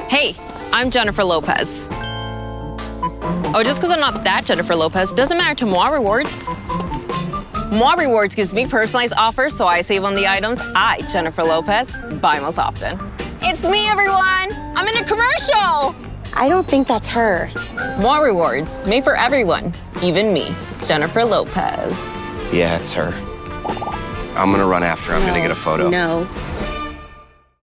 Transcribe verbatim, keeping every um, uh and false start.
Hey, I'm Jennifer Lopez. Oh, just because I'm not that Jennifer Lopez doesn't matter to Moi Rewards. Moi Rewards gives me personalized offers, so I save on the items I, Jennifer Lopez, buy most often. It's me, everyone! I'm in a commercial! I don't think that's her. Moi Rewards, made for everyone, even me, Jennifer Lopez. Yeah, it's her. I'm gonna run after her. I'm no, gonna get a photo. No.